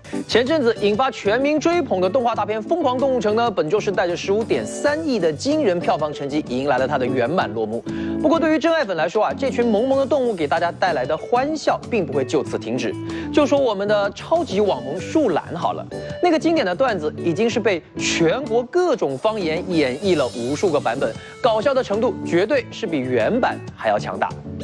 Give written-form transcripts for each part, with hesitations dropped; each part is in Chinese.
前阵子引发全民追捧的动画大片《疯狂动物城》呢，本周是带着15.3亿的惊人票房成绩，迎来了它的圆满落幕。不过，对于真爱粉来说啊，这群萌萌的动物给大家带来的欢笑，并不会就此停止。就说我们的超级网红树懒好了，那个经典的段子已经是被全国各种方言演绎了无数个版本，搞笑的程度绝对是比原版还要强大。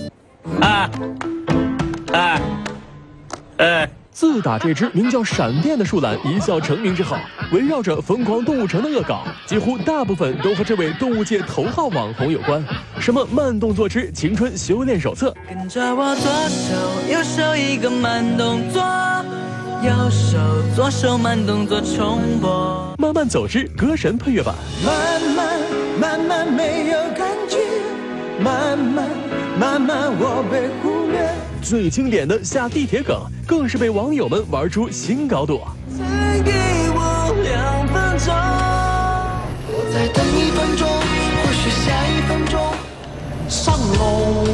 自打这只名叫闪电的树懒一笑成名之后，围绕着《疯狂动物城》的恶搞，几乎大部分都和这位动物界头号网红有关。什么慢动作之青春修炼手册， 跟着我左手右手一个慢动作，右手左手慢动作重播。 慢慢走之歌神配乐版， 慢慢没有感觉，慢慢我被忽略。 最经典的下地铁梗，更是被网友们玩出新高度。 再给我2分钟，我再等1分钟，或许下1分钟上楼，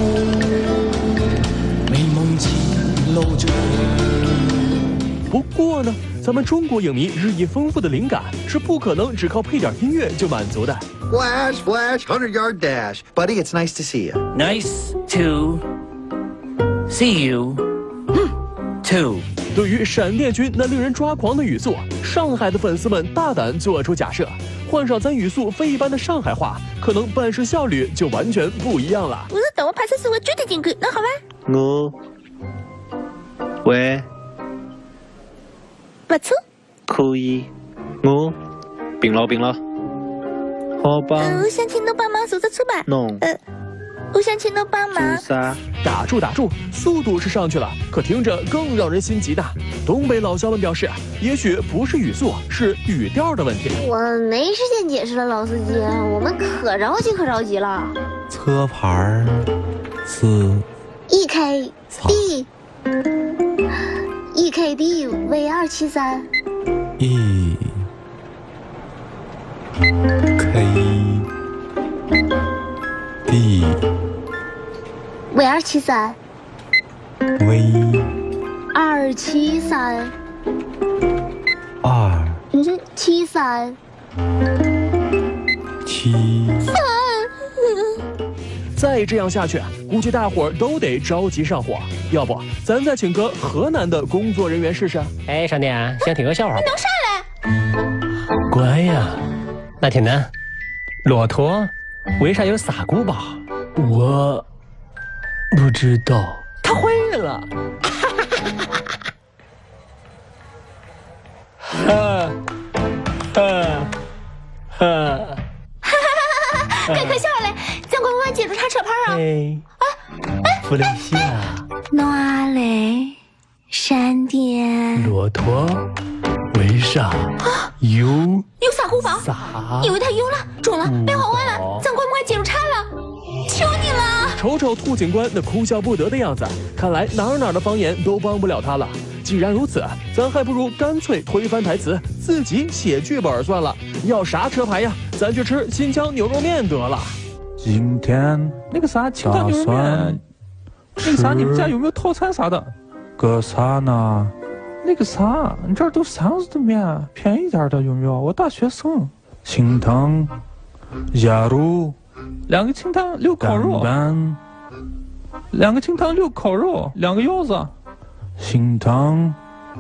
美梦记楼着。 不过呢，咱们中国影迷日益丰富的灵感是不可能只靠配点音乐就满足的。 Flash, 100-yard dash. Buddy, it's nice to see you. Nice to see you too. 对于闪电君那令人抓狂的语速，上海的粉丝们大胆做出假设，换上咱语速飞一般的上海话，可能办事效率就完全不一样了。 我是等我派出所追得进去，那好吧？ 喂， 不错。 可以，我病了，好吧。 我想请侬帮忙坐着车吧。 弄。 我想请侬帮忙。 啥？ 打住，速度是上去了，可听着更让人心急的。东北老乡们表示，也许不是语速，是语调的问题。 我没时间解释了，老司机，我们可着急了。 车牌是 EKD V273。 EKD V273。 V273。 73。 再这样下去，估计大伙儿都得着急上火。要不，咱再请个河南的工作人员试试？ 哎，闪电，想听个笑话？ 你能上来？ 乖呀，那天呢，骆驼为啥有3股包？我不知道。他会了。 太可笑了！咱快快记住他车牌啊！ 弗雷西亚， 哪嘞？闪电， 骆驼为啥有 3股包？因为他有了，中了，别慌完了，咱快记住查了，求你了！ 瞅瞅兔警官那哭笑不得的样子，看来哪的方言都帮不了他了。既然如此，咱还不如干脆推翻台词，自己写剧本算了。要啥车牌呀？咱去吃新疆牛肉面得了。 今天那个啥清汤牛肉面，那个啥你们家有没有套餐啥的？ 个啥呢？ 那个啥，你这儿都啥子的面，便宜点的有没有？我大学生。 清汤鸭肉 ，2个清汤6烤肉 ，2 个清汤6烤肉，2个腰子。 清汤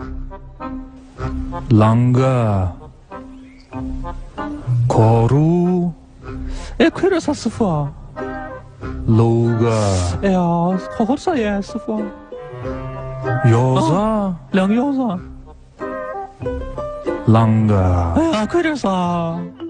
2个烤肉。 哎，快点啥师傅啊 ？6个。 哎呀，好好的啥耶，师傅。 腰子 ，2个腰子。 2个。 哎呀，快点啥。